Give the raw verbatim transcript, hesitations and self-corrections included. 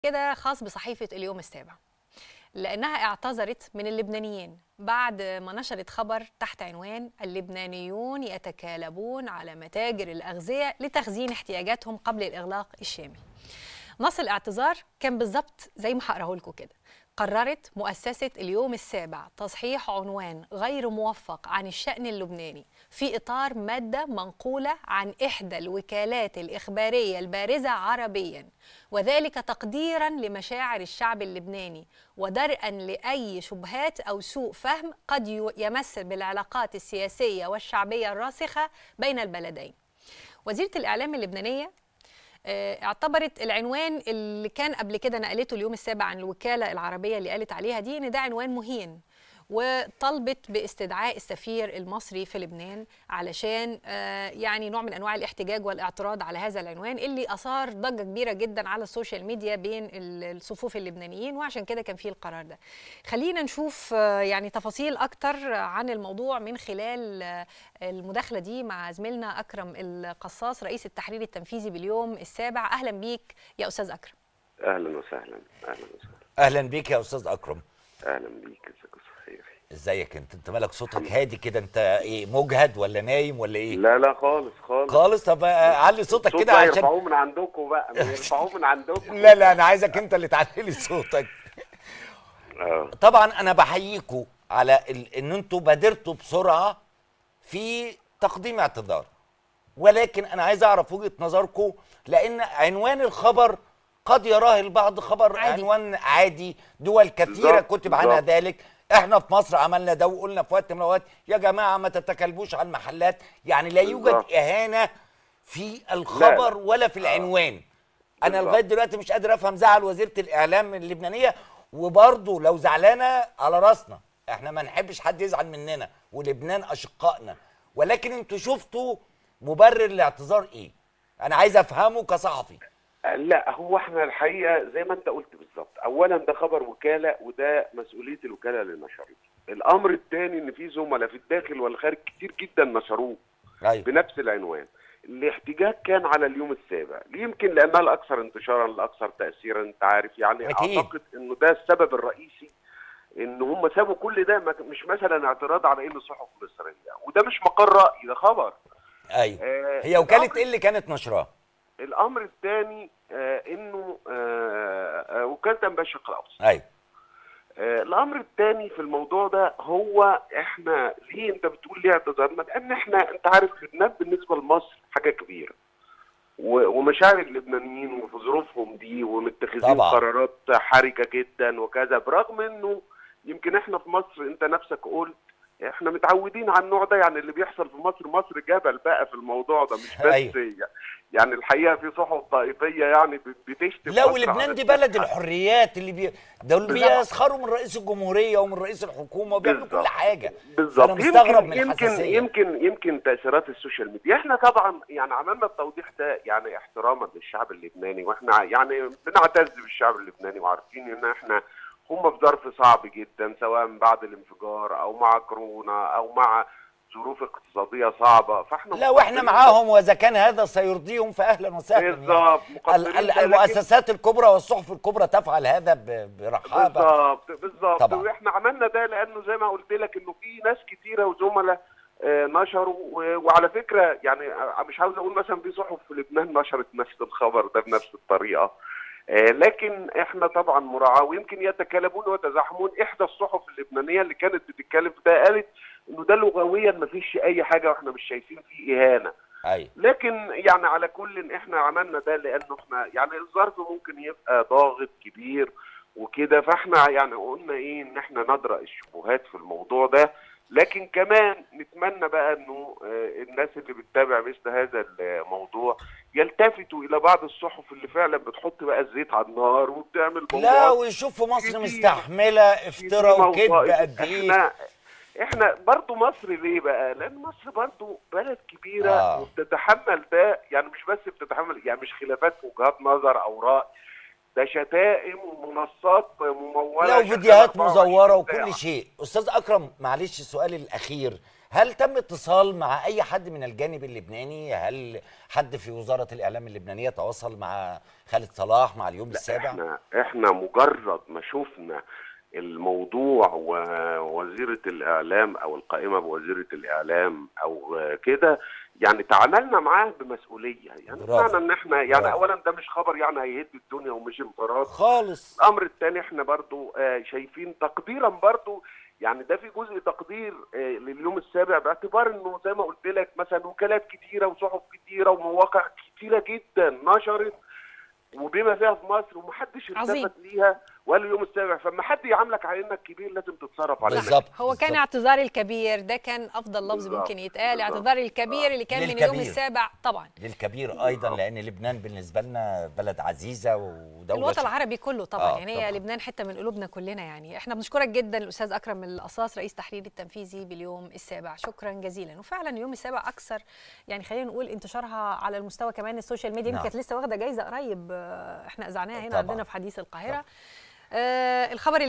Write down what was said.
كده خاص بصحيفة اليوم السابع، لأنها اعتذرت من اللبنانيين بعد ما نشرت خبر تحت عنوان اللبنانيون يتكالبون على متاجر الأغذية لتخزين احتياجاتهم قبل الإغلاق الشامل. نص الاعتذار كان بالظبط زي ما هقراه لكم كده. قررت مؤسسة اليوم السابع تصحيح عنوان غير موفق عن الشأن اللبناني في إطار مادة منقولة عن إحدى الوكالات الإخبارية البارزة عربياً، وذلك تقديراً لمشاعر الشعب اللبناني ودرءاً لأي شبهات أو سوء فهم قد يمس بالعلاقات السياسية والشعبية الراسخة بين البلدين. وزيرة الإعلام اللبنانية اعتبرت العنوان اللي كان قبل كده نقلته اليوم السابع عن الوكالة العربية اللي قالت عليها دي إن ده عنوان مهين، وطلبت باستدعاء السفير المصري في لبنان علشان يعني نوع من أنواع الاحتجاج والاعتراض على هذا العنوان اللي أثار ضجة كبيرة جدا على السوشيال ميديا بين الصفوف اللبنانيين، وعشان كده كان فيه القرار ده. خلينا نشوف يعني تفاصيل أكتر عن الموضوع من خلال المداخلة دي مع زميلنا أكرم القصاص رئيس التحرير التنفيذي باليوم السابع. أهلا بيك يا أستاذ أكرم. أهلا وسهلا. أهلا وسهلا. أهلا بيك يا أستاذ أكرم. أهلا بيك. ازيك يا خيري؟ ازيك انت؟ انت مالك صوتك هادي كده، انت ايه مجهد ولا نايم ولا ايه؟ لا لا خالص خالص خالص. طب علي صوتك كده عشان يرفعوه من عندكم بقى، يرفعوه من عندكم. لا لا انا عايزك انت اللي تعلي صوتك. اه طبعا انا بحييكم على ال... ان انتوا بادرتوا بسرعه في تقديم اعتذار، ولكن انا عايز اعرف وجهه نظركم، لان عنوان الخبر قد يراه البعض خبر عادي. عنوان عادي، دول كثيره كتب عنها ذلك. احنا في مصر عملنا ده وقلنا في وقت من الاوقات يا جماعه ما تتكلبوش على المحلات، يعني لا يوجد اهانه في الخبر لا لا. ولا في العنوان. انا لغايه دلوقتي مش قادر افهم زعل وزيره الاعلام اللبنانيه، وبرضه لو زعلانه على راسنا، احنا ما نحبش حد يزعل مننا ولبنان اشقائنا، ولكن انتوا شفتوا مبرر الاعتذار ايه؟ انا عايز افهمه كصحفي. لا هو احنا الحقيقه زي ما انت قلت بالظبط، اولا ده خبر وكاله وده مسؤوليه الوكاله اللي نشرته. الامر الثاني ان في زملاء في الداخل والخارج كتير جدا نشروه أيوة. بنفس العنوان. الاحتجاج كان على اليوم السابع، يمكن لانها الاكثر انتشارا الاكثر تاثيرا، انت عارف يعني أكيد. اعتقد انه ده السبب الرئيسي ان هم سابوا كل ده، مش مثلا اعتراض على ان الصحف مصريه، وده مش مقر راي، ده خبر. ايوه آه هي وكاله ايه اللي كانت نشراه؟ الامر الثاني آه انه آه آه وكاله انباء الشرق الاوسط. ايوه آه الامر الثاني في الموضوع ده هو احنا ليه انت بتقول ليه اعتذرنا؟ لان احنا انت عارف لبنان بالنسبه لمصر حاجه كبيره، ومشاعر اللبنانيين وفي ظروفهم دي ومتخذين قرارات حرجه جدا وكذا، برغم انه يمكن احنا في مصر انت نفسك قلت احنا متعودين على النوع ده، يعني اللي بيحصل في مصر، مصر جبل بقى في الموضوع ده، مش بس أيوة. يعني الحقيقه في صحف طائفيه يعني بتشتم. لا ولبنان دي بلد الحريات، اللي بي دول بيسخروا من رئيس الجمهوريه ومن رئيس الحكومه وبيعملوا كل حاجه. بالظبط. انا مستغرب من يمكن الحساسيه. يمكن يمكن تاثيرات السوشيال ميديا. احنا طبعا يعني عملنا التوضيح ده يعني احتراما للشعب اللبناني، واحنا يعني بنعتز بالشعب اللبناني وعارفين ان احنا هم في ظرف صعب جدا، سواء بعد الانفجار او مع كورونا او مع ظروف اقتصاديه صعبه، فاحنا لا واحنا معاهم، واذا كان هذا سيرضيهم فاهلا وسهلا. بالظبط. يعني المؤسسات الكبرى والصحف الكبرى تفعل هذا برحابه. بالظبط بالظبط. واحنا عملنا ده لانه زي ما قلت لك انه في ناس كتيره وزملاء نشروا، وعلى فكره يعني مش عاوز اقول مثلا في صحف في لبنان نشرت نفس الخبر ده بنفس الطريقه، لكن احنا طبعا مراعاه، ويمكن يتكلمون ويتزاحمون. احدى الصحف اللبنانيه اللي كانت بتتكلم في ده قالت انه ده لغويا ما فيش اي حاجه واحنا مش شايفين فيه اهانه. ايوه. لكن يعني على كل احنا عملنا ده لانه احنا يعني الظرف ممكن يبقى ضاغط كبير وكده، فاحنا يعني قلنا ايه ان احنا ندرأ الشبهات في الموضوع ده، لكن كمان نتمنى بقى انه الناس اللي بتتابع مثل هذا الموضوع يلتفتوا الى بعض الصحف اللي فعلا بتحط بقى الزيت على النار وبتعمل موضوع، لا ويشوفوا مصر مستحمله افتراء وكذب قد ايه. احنا احنا برضه مصر ليه بقى؟ لان مصر برضه بلد كبيره آه. وبتتحمل ده، يعني مش بس بتتحمل يعني مش خلافات في وجهات نظر او راي، ده شتائم ومنصات مموله، لو شغالة فيديوهات أربعة وعشرين مزوره ساعة. وكل شيء. استاذ اكرم معلش السؤال الاخير، هل تم اتصال مع اي حد من الجانب اللبناني؟ هل حد في وزاره الاعلام اللبنانيه تواصل مع خالد صلاح مع اليوم لا السابع؟ احنا احنا مجرد ما شفنا الموضوع ووزيره الاعلام او القائمه بوزيره الاعلام او كده، يعني تعاملنا معاه بمسؤوليه. يعني معنى ان احنا يعني برافو. اولا ده مش خبر يعني هيهد الدنيا ومش انفراد خالص. الامر الثاني احنا برضو شايفين تقديرا برضو، يعني ده في جزء تقدير لليوم السابع، باعتبار انه زي ما قلت لك مثلا وكالات كتيره وصحف كتيره ومواقع كتيره جدا نشرت وبما فيها في مصر ومحدش التفت ليها ولا اليوم السابع. فما حد يعاملك على انك كبير لازم تتصرف على بالظبط. هو بالزبط. كان اعتذار الكبير، ده كان افضل لفظ ممكن يتقال، اعتذار الكبير اللي كان للكبير. من اليوم السابع طبعا للكبير ايضا، لان لبنان بالنسبه لنا بلد عزيزه ودوله الوطن العربي كله طبعا. آه يعني هي لبنان حته من قلوبنا كلنا. يعني احنا بنشكرك جدا الاستاذ اكرم القصاص رئيس تحرير التنفيذي باليوم السابع، شكرا جزيلا. وفعلا اليوم السابع اكثر يعني خلينا نقول انتشارها على المستوى كمان السوشيال ميديا. يمكن كانت لسه واخده جائزه قريب، احنا اذعناها هنا طبعا عندنا في حديث القاهره. آه الخبر